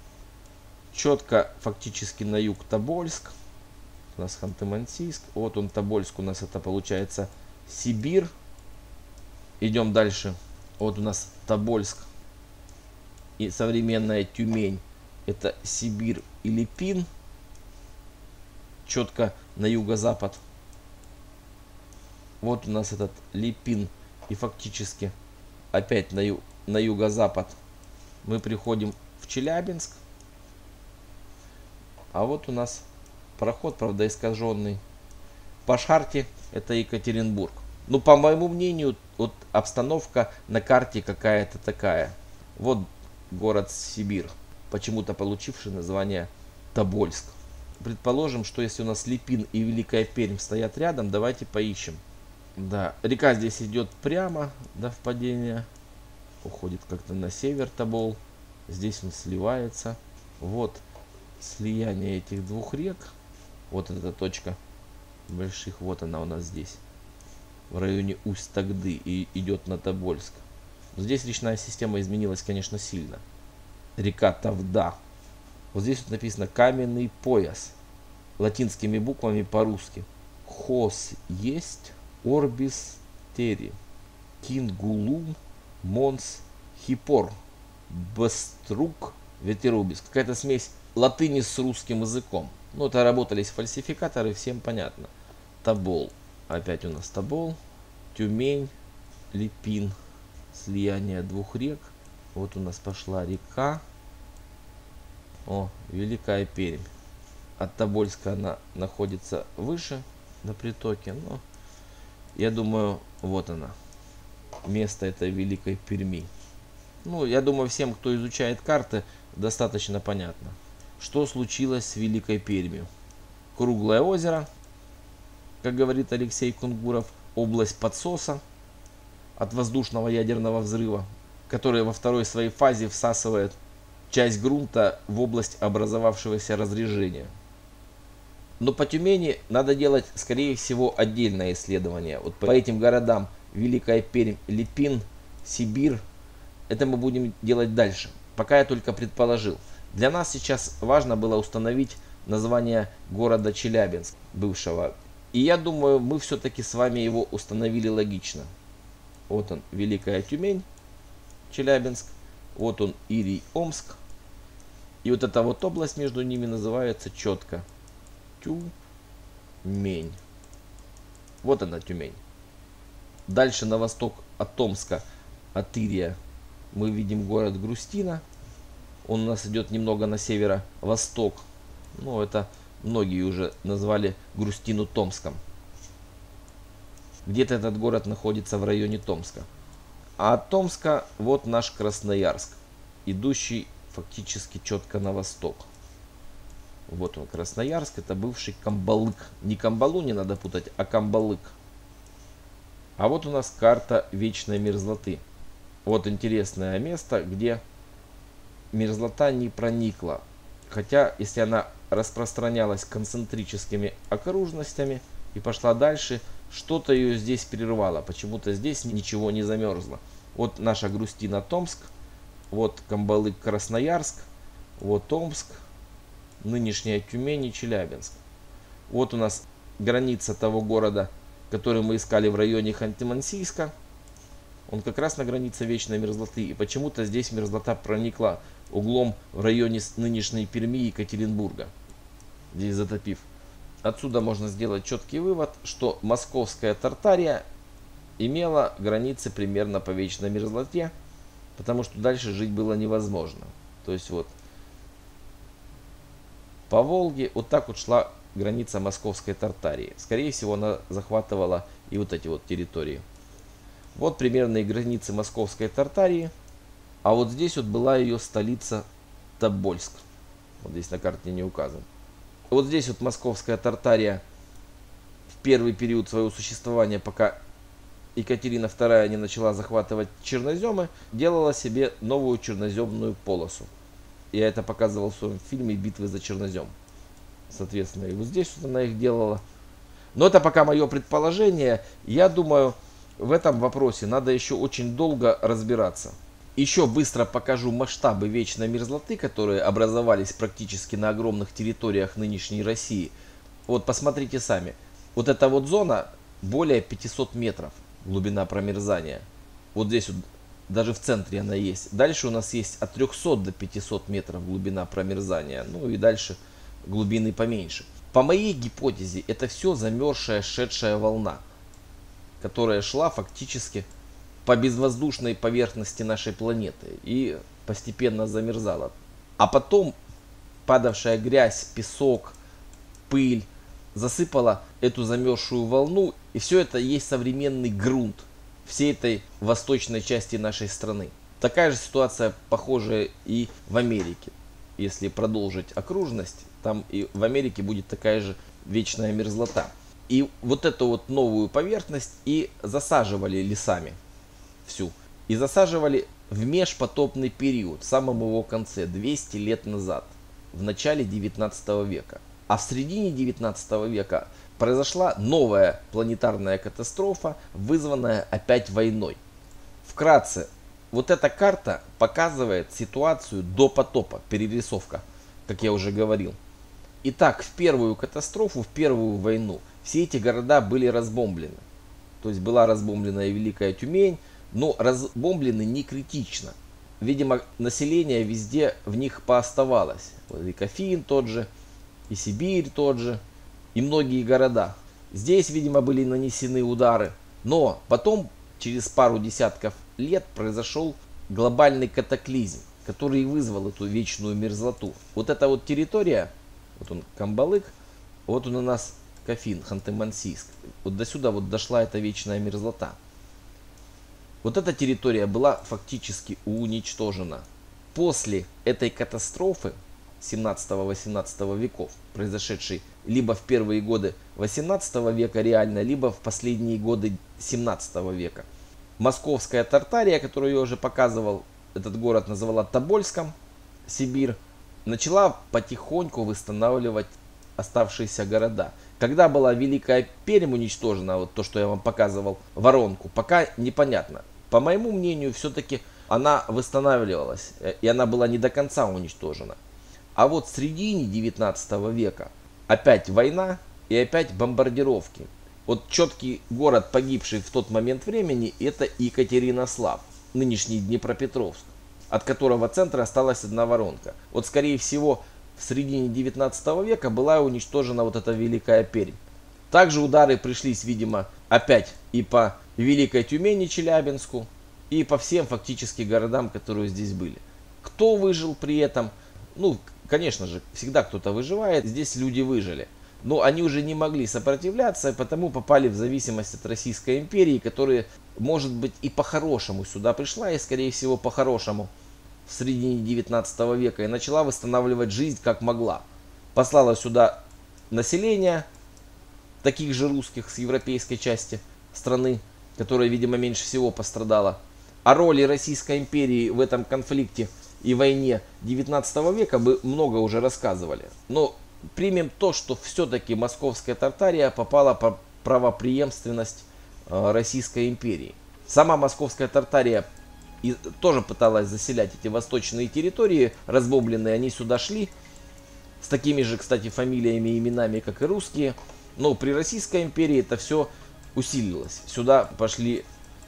[SPEAKER 1] Четко, фактически на юг Тобольск. У нас Ханты-Мансийск. Вот он, Тобольск, у нас это получается Сибирь. Идем дальше. Вот у нас Тобольск и современная Тюмень. Это Сибирь и Липин. Четко на юго-запад. Вот у нас этот Липин. И фактически опять на юго-запад мы приходим в Челябинск. А вот у нас проход, правда, искаженный. По шарте это Екатеринбург. Ну, по моему мнению, вот обстановка на карте какая-то такая. Вот город Сибирь, почему-то получивший название Тобольск. Предположим, что если у нас Липин и Великая Пермь стоят рядом, давайте поищем. Да, река здесь идет прямо до впадения. Уходит как-то на север Тобол. Здесь он сливается. Вот слияние этих двух рек. Вот эта точка больших. Вот она у нас здесь, в районе Усть-Тогды, и идет на Тобольск. Но здесь речная система изменилась, конечно, сильно. Река Тавда. Вот здесь вот написано каменный пояс. Латинскими буквами по-русски. Хос есть, орбис тери. Кингулум, монс, хипор. Беструк, ветерубис. Какая-то смесь латыни с русским языком. Ну, это работались фальсификаторы, всем понятно. Тобол. Опять у нас Тобол. Тюмень, Липин. Слияние двух рек. Вот у нас пошла река. О, Великая Пермь. От Тобольска она находится выше на притоке. Но я думаю, вот она. Место этой Великой Перми. Ну, я думаю, всем, кто изучает карты, достаточно понятно, что случилось с Великой Пермью. Круглое озеро, как говорит Алексей Кунгуров, область подсоса от воздушного ядерного взрыва, который во второй своей фазе всасывает часть грунта в область образовавшегося разрежения. Но по Тюмени надо делать, скорее всего, отдельное исследование. Вот по этим городам Великая Пермь, Липин, Сибирь, это мы будем делать дальше. Пока я только предположил. Для нас сейчас важно было установить название города Челябинск, бывшего. И я думаю, мы все-таки с вами его установили логично. Вот он, Великая Тюмень, Челябинск. Вот он, Ирий, Омск. И вот эта вот область между ними называется четко Тюмень. Вот она, Тюмень. Дальше на восток от Омска, от Ирия, мы видим город Грустина. Он у нас идет немного на северо-восток. Ну, это многие уже назвали Грустину Томском. Где-то этот город находится в районе Томска. А от Томска вот наш Красноярск, идущий фактически четко на восток. Вот он, Красноярск, это бывший Камбалык. Не Камбалу не надо путать, а Камбалык. А вот у нас карта вечной мерзлоты. Вот интересное место, где мерзлота не проникла. Хотя, если она распространялась концентрическими окружностями и пошла дальше, что-то ее здесь прервало. Почему-то здесь ничего не замерзло. Вот наша Грустина Томск, вот Камбалык Красноярск, вот Омск, нынешняя Тюмень и Челябинск. Вот у нас граница того города, который мы искали в районе Ханты-Мансийска. Он как раз на границе вечной мерзлоты. И почему-то здесь мерзлота проникла углом в районе нынешней Перми и Екатеринбурга, здесь затопив. Отсюда можно сделать четкий вывод, что московская Тартария имела границы примерно по вечной мерзлоте, потому что дальше жить было невозможно. То есть вот по Волге вот так вот шла граница московской Тартарии. Скорее всего, она захватывала и вот эти вот территории. Вот примерные границы московской Тартарии. А вот здесь вот была ее столица Тобольск. Вот здесь на карте не указан. Вот здесь вот московская Тартария в первый период своего существования, пока Екатерина II не начала захватывать черноземы, делала себе новую черноземную полосу. Я это показывал в своем фильме «Битвы за чернозем». Соответственно, и вот здесь вот она их делала. Но это пока мое предположение. Я думаю, в этом вопросе надо еще очень долго разбираться. Еще быстро покажу масштабы вечной мерзлоты, которые образовались практически на огромных территориях нынешней России. Вот посмотрите сами. Вот эта вот зона более 500 метров глубина промерзания. Вот здесь вот даже в центре она есть. Дальше у нас есть от 300 до 500 метров глубина промерзания. Ну и дальше глубины поменьше. По моей гипотезе, это все замерзшая шедшая волна, которая шла фактически по безвоздушной поверхности нашей планеты и постепенно замерзала. А потом падавшая грязь, песок, пыль засыпала эту замерзшую волну, и все это есть современный грунт всей этой восточной части нашей страны. Такая же ситуация похожая и в Америке. Если продолжить окружность, там и в Америке будет такая же вечная мерзлота. И вот эту вот новую поверхность и засаживали лесами всю. И засаживали в межпотопный период, в самом его конце, 200 лет назад, в начале 19 века. А в середине 19 века произошла новая планетарная катастрофа, вызванная опять войной. Вкратце, вот эта карта показывает ситуацию до потопа, перерисовка, как я уже говорил. Итак, в первую катастрофу, в первую войну, все эти города были разбомблены. То есть была разбомблена и Великая Тюмень, но разбомблены не критично. Видимо, население везде в них пооставалось. И Кофин тот же, и Сибирь тот же, и многие города. Здесь, видимо, были нанесены удары. Но потом, через пару десятков лет, произошел глобальный катаклизм, который вызвал эту вечную мерзлоту. Вот эта вот территория, вот он Камбалык, вот он у нас Кофин, Ханты-Мансийск. Вот до сюда вот дошла эта вечная мерзлота. Вот эта территория была фактически уничтожена. После этой катастрофы 17-18 веков, произошедшей либо в первые годы 18 века реально, либо в последние годы 17 века, Московская Тартария, которую я уже показывал, этот город называла Тобольском, Сибирь, начала потихоньку восстанавливать оставшиеся города. Когда была Великая Пермь уничтожена, вот то, что я вам показывал, воронку, пока непонятно. По моему мнению, все-таки она восстанавливалась, и она была не до конца уничтожена. А вот в середине 19 века опять война и опять бомбардировки. Вот четкий город, погибший в тот момент времени, это Екатеринослав, нынешний Днепропетровск, от которого центра осталась одна воронка. Вот скорее всего в середине 19 века была уничтожена вот эта Великая Пермь. Также удары пришлись, видимо, опять и по Великой Тюмени, Челябинску, и по всем фактически городам, которые здесь были. Кто выжил при этом? Ну, конечно же, всегда кто-то выживает. Здесь люди выжили. Но они уже не могли сопротивляться, и потому попали в зависимость от Российской империи, которая, может быть, и по-хорошему сюда пришла, и, скорее всего, по-хорошему в середине 19 века, и начала восстанавливать жизнь как могла. Послала сюда население, таких же русских с европейской части страны, которая, видимо, меньше всего пострадала. О роли Российской империи в этом конфликте и войне 19 века бы много уже рассказывали. Но примем то, что все-таки Московская Тартария попала под правопреемственность Российской империи. Сама Московская Тартария тоже пыталась заселять эти восточные территории, разбомбленные, они сюда шли, с такими же, кстати, фамилиями и именами, как и русские. Но при Российской империи это все усилилось. Сюда пошли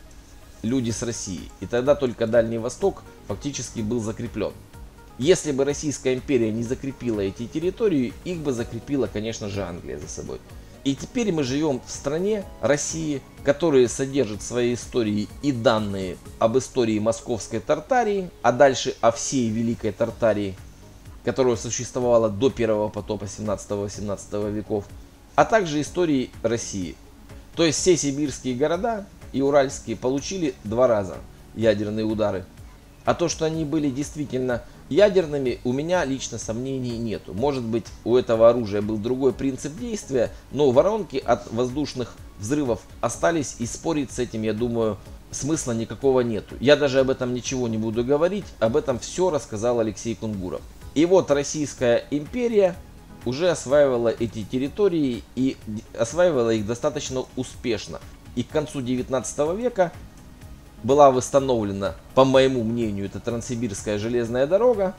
[SPEAKER 1] люди с России. И тогда только Дальний Восток фактически был закреплен. Если бы Российская империя не закрепила эти территории, их бы закрепила, конечно же, Англия за собой. И теперь мы живем в стране России, которая содержит в своей истории и данные об истории Московской Тартарии, а дальше о всей Великой Тартарии, которая существовала до первого потопа 17-18 веков, а также истории России. То есть все сибирские города и уральские получили 2 раза ядерные удары. А то, что они были действительно ядерными, у меня лично сомнений нету. Может быть, у этого оружия был другой принцип действия, но воронки от воздушных взрывов остались, и спорить с этим, я думаю, смысла никакого нету. Я даже об этом ничего не буду говорить, об этом все рассказал Алексей Кунгуров. И вот Российская империя уже осваивала эти территории и осваивала их достаточно успешно. И к концу 19 века была восстановлена, по моему мнению, это Транссибирская железная дорога.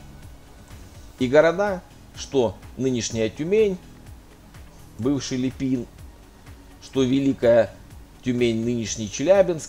[SPEAKER 1] И города, что нынешняя Тюмень, бывший Липин, что Великая Тюмень, нынешний Челябинск,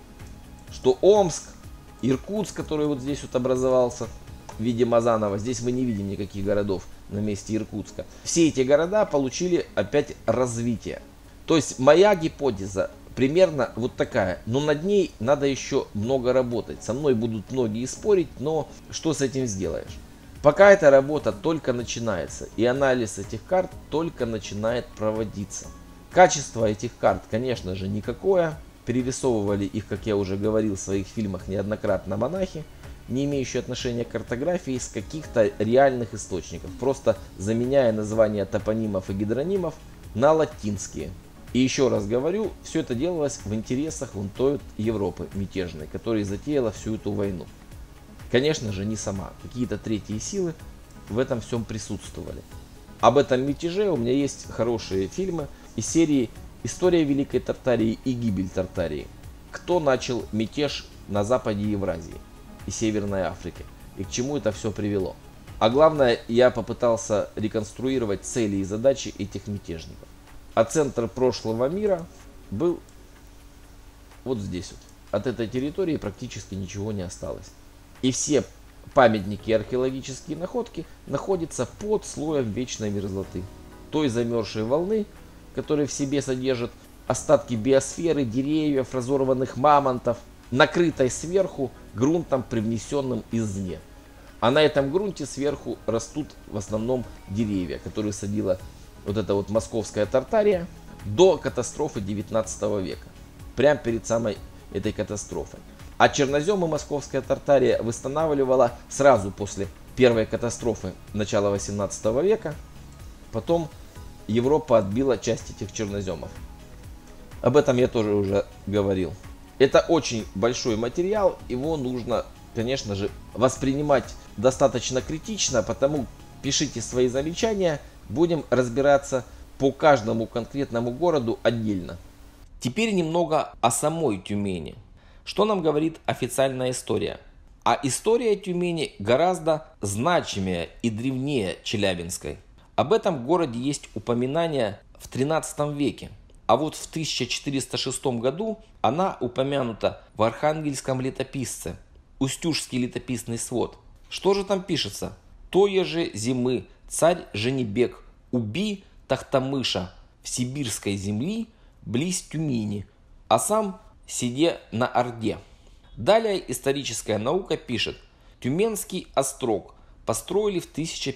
[SPEAKER 1] что Омск, Иркутск, который вот здесь вот образовался в виде Мазанова. Здесь мы не видим никаких городов на месте Иркутска. Все эти города получили опять развитие. То есть моя гипотеза примерно вот такая, но над ней надо еще много работать. Со мной будут многие спорить, но что с этим сделаешь? Пока эта работа только начинается, и анализ этих карт только начинает проводиться. Качество этих карт, конечно же, никакое. Перерисовывали их, как я уже говорил в своих фильмах неоднократно, монахи, не имеющие отношения к картографии, с каких-то реальных источников, просто заменяя названия топонимов и гидронимов на латинские. И еще раз говорю, все это делалось в интересах вон той Европы мятежной, которая затеяла всю эту войну. Конечно же, не сама. Какие-то третьи силы в этом всем присутствовали. Об этом мятеже у меня есть хорошие фильмы. из серии «История Великой Тартарии и гибель Тартарии». Кто начал мятеж на западе Евразии и Северной Африке? И к чему это все привело? А главное, я попытался реконструировать цели и задачи этих мятежников. А центр прошлого мира был вот здесь вот. От этой территории практически ничего не осталось. И все памятники и археологические находки находятся под слоем вечной мерзлоты. Той замерзшей волны, которая в себе содержит остатки биосферы, деревьев, разорванных мамонтов, накрытой сверху грунтом, привнесенным извне. А на этом грунте сверху растут в основном деревья, которые садила вот эта вот московская Тартария до катастрофы 19 века. Прямо перед самой этой катастрофой. А черноземы московская Тартария восстанавливала сразу после первой катастрофы начала 18 века. Потом Европа отбила часть этих черноземов. Об этом я тоже уже говорил. Это очень большой материал, его нужно, конечно же, воспринимать достаточно критично, потому пишите свои замечания, будем разбираться по каждому конкретному городу отдельно. Теперь немного о самой Тюмени. Что нам говорит официальная история? А история Тюмени гораздо значимее и древнее Челябинской. Об этом городе есть упоминания в 13 веке. А вот в 1406 году она упомянута в Архангельском летописце, Устюжский летописный свод. Что же там пишется? «Тое же зимы царь Женебек уби Тахтамыша в сибирской земли близ Тюмени, а сам сиде на Орде». Далее историческая наука пишет: Тюменский острог построили в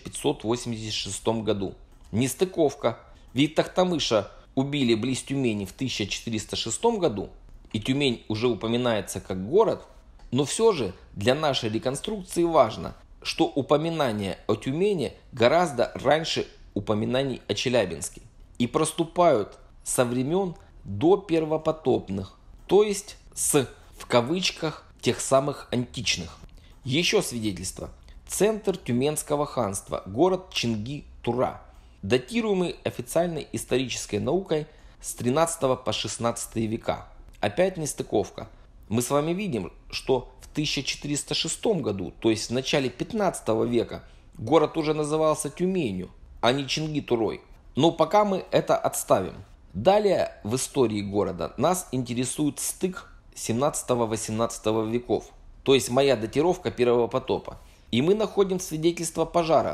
[SPEAKER 1] 1586 году. Нестыковка, ведь Тахтамыша убили близ Тюмени в 1406 году, и Тюмень уже упоминается как город, но все же для нашей реконструкции важно, что упоминания о Тюмени гораздо раньше упоминаний о Челябинске и проступают со времен до первопотопных, то есть с, в кавычках, тех самых античных. Еще свидетельство. Центр Тюменского ханства, город Чинги-Тура, датируемый официальной исторической наукой с 13 по 16 века. Опять нестыковка. Мы с вами видим, что в 1406 году, то есть в начале 15 века, город уже назывался Тюменью, а не Чинги-Турой. Но пока мы это отставим. Далее в истории города нас интересует стык 17-18 веков, то есть моя датировка первого потопа. И мы находим свидетельство пожара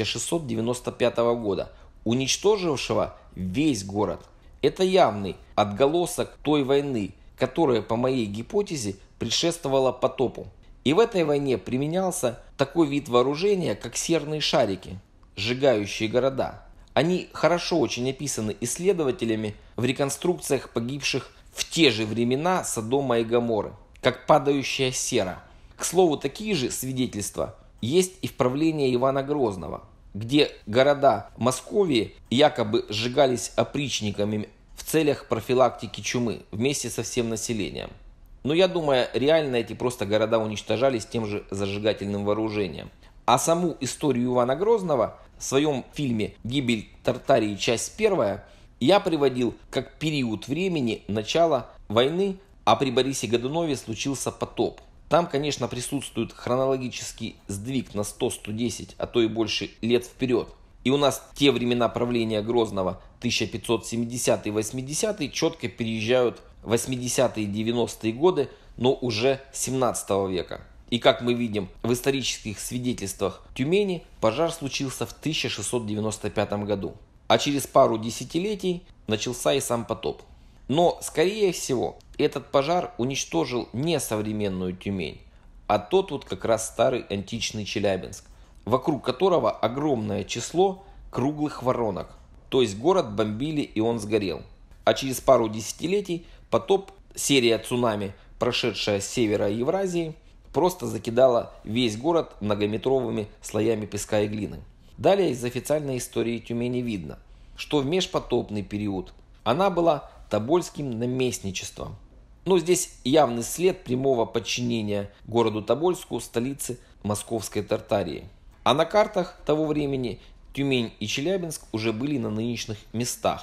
[SPEAKER 1] 1695 года, уничтожившего весь город. Это явный отголосок той войны, которая, по моей гипотезе, предшествовала потопу. И в этой войне применялся такой вид вооружения, как серные шарики, сжигающие города. Они хорошо очень описаны исследователями в реконструкциях погибших в те же времена Содома и Гоморры, как падающая сера. К слову, такие же свидетельства есть и в правлении Ивана Грозного, где города Московии якобы сжигались опричниками в целях профилактики чумы вместе со всем населением. Но я думаю, реально эти просто города уничтожались тем же зажигательным вооружением. А саму историю Ивана Грозного в своем фильме «Гибель Тартарии. Часть 1» я приводил как период времени начала войны, а при Борисе Годунове случился потоп. Там, конечно, присутствует хронологический сдвиг на 100-110, а то и больше лет вперед. И у нас те времена правления Грозного 1570-е 80-е четко переезжают в 80-е и 90-е годы, но уже 17 века. И как мы видим в исторических свидетельствах Тюмени, пожар случился в 1695 году. А через пару десятилетий начался и сам потоп. Но, скорее всего, этот пожар уничтожил не современную Тюмень, а тот вот как раз старый античный Челябинск, вокруг которого огромное число круглых воронок. То есть город бомбили и он сгорел. А через пару десятилетий потоп, серия цунами, прошедшая с севера Евразии, просто закидала весь город многометровыми слоями песка и глины. Далее из официальной истории Тюмени видно, что в межпотопный период она была тобольским наместничеством. Но здесь явный след прямого подчинения городу Тобольску, столице Московской Тартарии. А на картах того времени Тюмень и Челябинск уже были на нынешних местах.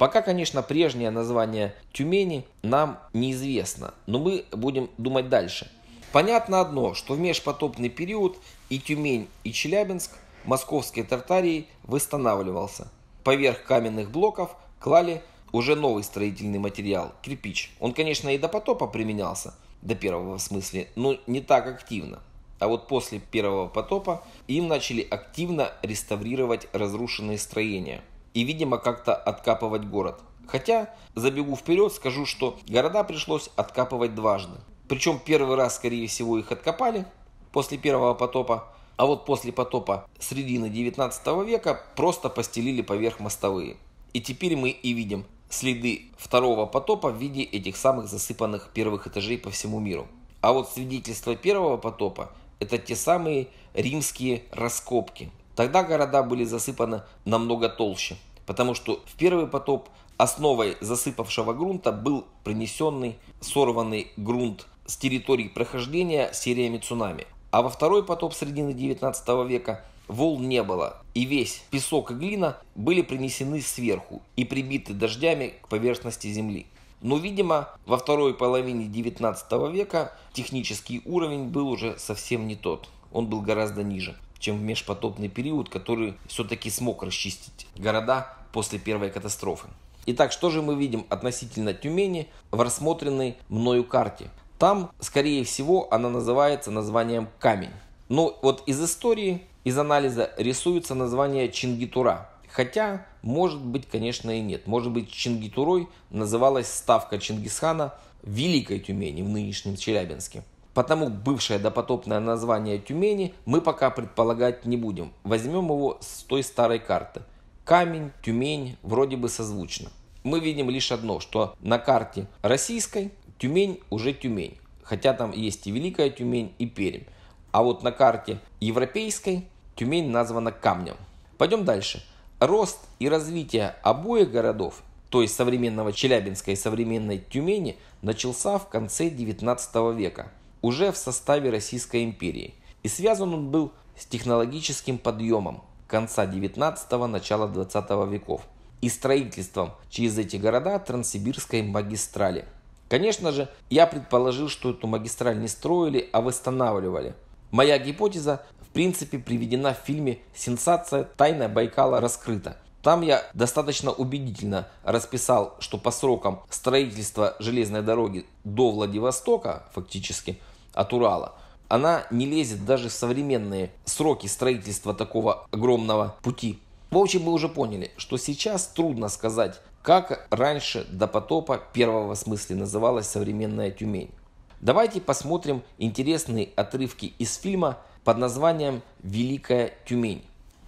[SPEAKER 1] Пока, конечно, прежнее название Тюмени нам неизвестно, но мы будем думать дальше. Понятно одно, что в межпотопный период и Тюмень, и Челябинск московской Тартарии восстанавливался. Поверх каменных блоков клали уже новый строительный материал – кирпич. Он, конечно, и до потопа применялся, до первого в смысле, но не так активно. А вот после первого потопа им начали активно реставрировать разрушенные строения. И, видимо, как-то откапывать город. Хотя, забегу вперед, скажу, что города пришлось откапывать дважды. Причем первый раз, скорее всего, их откопали после первого потопа. А вот после потопа середины 19 века просто постелили поверх мостовые. И теперь мы и видим следы второго потопа в виде этих самых засыпанных первых этажей по всему миру. А вот свидетельства первого потопа – это те самые римские раскопки. Тогда города были засыпаны намного толще, потому что в первый потоп основой засыпавшего грунта был принесенный сорванный грунт с территории прохождения сериями цунами. А во второй потоп середины 19 века волн не было, и весь песок и глина были принесены сверху и прибиты дождями к поверхности земли. Но, видимо, во второй половине 19 века технический уровень был уже совсем не тот. Он был гораздо ниже, чем в межпотопный период, который все-таки смог расчистить города после первой катастрофы. Итак, что же мы видим относительно Тюмени в рассмотренной мною карте? Там, скорее всего, она называется названием Камень. Но вот из истории, из анализа рисуется название Чингитура. Хотя, может быть, конечно, и нет. Может быть, Чингитурой называлась ставка Чингисхана в Великой Тюмени, в нынешнем Челябинске. Потому бывшее допотопное название Тюмени мы пока предполагать не будем. Возьмем его с той старой карты. Камень, Тюмень вроде бы созвучно. Мы видим лишь одно, что на карте российской Тюмень уже Тюмень. Хотя там есть и Великая Тюмень, и Пермь. А вот на карте европейской Тюмень названа Камнем. Пойдем дальше. Рост и развитие обоих городов, то есть современного Челябинска и современной Тюмени, начался в конце 19 века, уже в составе Российской империи. И связан он был с технологическим подъемом конца 19-го, начала 20 веков и строительством через эти города Транссибирской магистрали. Конечно же, я предположил, что эту магистраль не строили, а восстанавливали. Моя гипотеза в принципе приведена в фильме «Сенсация. Тайна Байкала раскрыта». Там я достаточно убедительно расписал, что по срокам строительства железной дороги до Владивостока, фактически от Урала, она не лезет даже в современные сроки строительства такого огромного пути. В общем, мы уже поняли, что сейчас трудно сказать, как раньше до потопа первого в смысле называлась современная Тюмень. Давайте посмотрим интересные отрывки из фильма под названием «Великая Тюмень».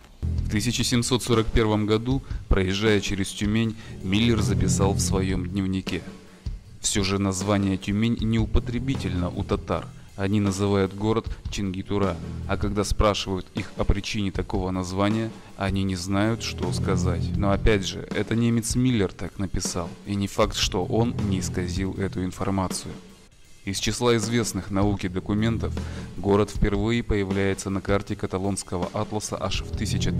[SPEAKER 2] В 1741 году, проезжая через Тюмень, Миллер записал в своем дневнике: «Все же название Тюмень неупотребительно у татар. Они называют город Чингитура, а когда спрашивают их о причине такого названия, они не знают, что сказать. Но опять же, это немец Миллер так написал, и не факт, что он не исказил эту информацию». Из числа известных науке документов город впервые появляется на карте каталонского атласа аж в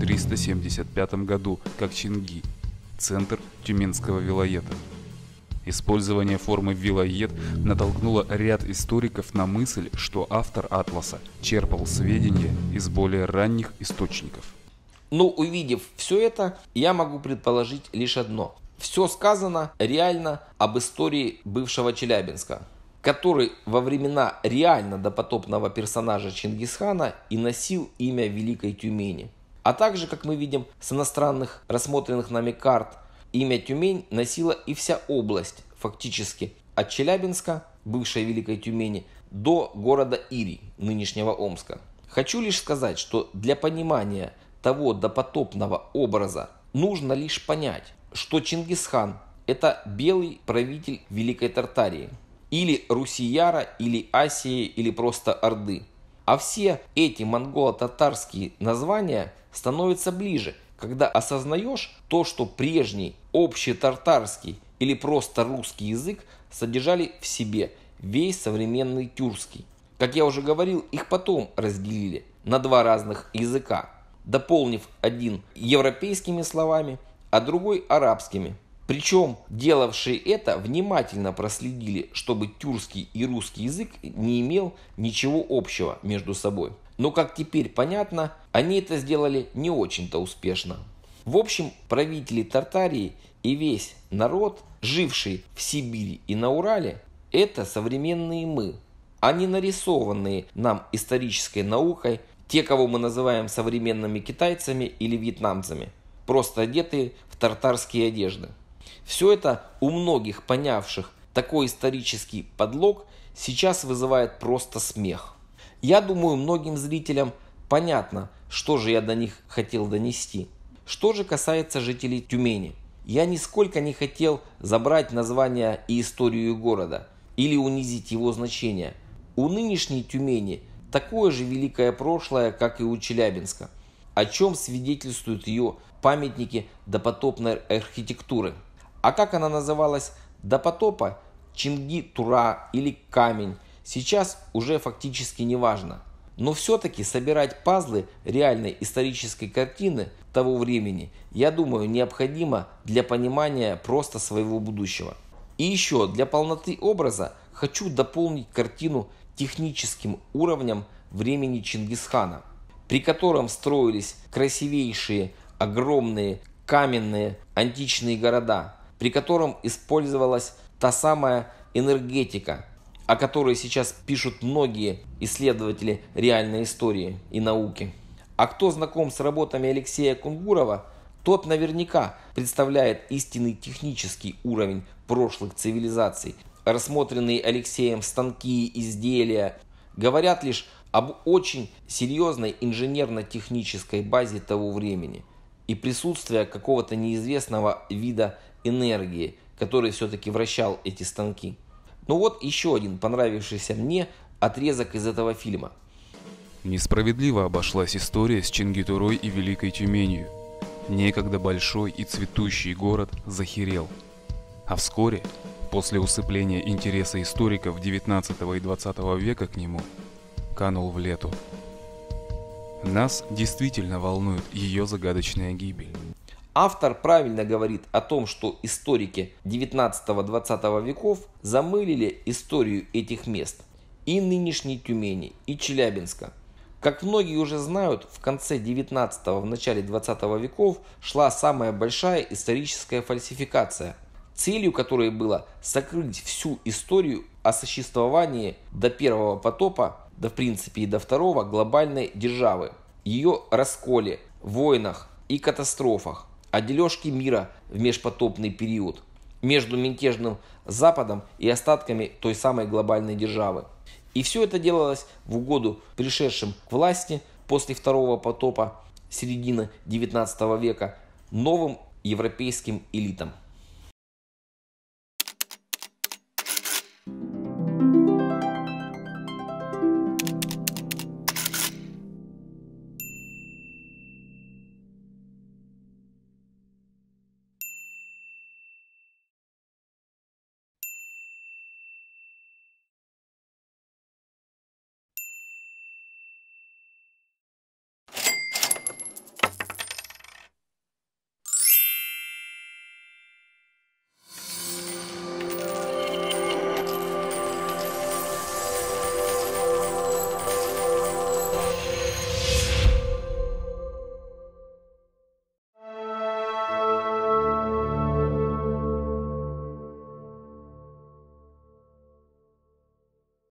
[SPEAKER 2] 1375 году как Чинги, центр Тюменского вилайета. Использование формы вилайет натолкнуло ряд историков на мысль, что автор атласа черпал сведения из более ранних источников.
[SPEAKER 1] Но увидев все это, я могу предположить лишь одно. Все сказано реально об истории бывшего Челябинска, который во времена реально допотопного персонажа Чингисхана и носил имя Великой Тюмени. А также, как мы видим с иностранных рассмотренных нами карт, имя Тюмень носила и вся область, фактически от Челябинска, бывшей Великой Тюмени, до города Ири, нынешнего Омска. Хочу лишь сказать, что для понимания того допотопного образа нужно лишь понять, что Чингисхан – это белый правитель Великой Тартарии, или Руси-Яра, или Асии, или просто Орды. А все эти монголо-татарские названия становятся ближе, когда осознаешь то, что прежний общетартарский или просто русский язык содержали в себе весь современный тюркский. Как я уже говорил, их потом разделили на два разных языка, дополнив один европейскими словами, а другой арабскими. Причем делавшие это внимательно проследили, чтобы тюркский и русский язык не имел ничего общего между собой. Но, как теперь понятно, они это сделали не очень-то успешно. В общем, правители Тартарии и весь народ, живший в Сибири и на Урале, это современные мы, а не нарисованные нам исторической наукой те, кого мы называем современными китайцами или вьетнамцами, просто одетые в тартарские одежды. Все это у многих понявших такой исторический подлог сейчас вызывает просто смех. Я думаю, многим зрителям понятно, что же я до них хотел донести. Что же касается жителей Тюмени, я нисколько не хотел забрать название и историю города или унизить его значение. У нынешней Тюмени такое же великое прошлое, как и у Челябинска, о чем свидетельствуют ее памятники допотопной архитектуры. А как она называлась до потопа, Чинги-Тура или Камень, сейчас уже фактически не важно. Но все-таки собирать пазлы реальной исторической картины того времени, я думаю, необходимо для понимания просто своего будущего. И еще для полноты образа хочу дополнить картину техническим уровнем времени Чингисхана, при котором строились красивейшие, огромные, каменные античные города, при котором использовалась та самая энергетика, о которой сейчас пишут многие исследователи реальной истории и науки. А кто знаком с работами Алексея Кунгурова, тот наверняка представляет истинный технический уровень прошлых цивилизаций. Рассмотренные Алексеем станки, изделия говорят лишь об очень серьезной инженерно-технической базе того времени и присутствия какого-то неизвестного вида энергии, который все-таки вращал эти станки. Ну вот еще один понравившийся мне отрезок из этого фильма.
[SPEAKER 2] Несправедливо обошлась история с Чингитурой и Великой Тюменью. Некогда большой и цветущий город захерел. А вскоре, после усыпления интереса историков XIX и XX века к нему, канул в лету. Нас действительно волнует ее загадочная гибель.
[SPEAKER 1] Автор правильно говорит о том, что историки XIX-XX веков замылили историю этих мест, и нынешней Тюмени, и Челябинска. Как многие уже знают, в конце XIX, в начале XX веков шла самая большая историческая фальсификация, целью которой было сокрыть всю историю о существовании до первого потопа, да в принципе и до второго глобальной державы, ее расколе, войнах и катастрофах, о дележке мира в межпотопный период между мятежным Западом и остатками той самой глобальной державы. И все это делалось в угоду пришедшим к власти после второго потопа середины XIX века новым европейским элитам.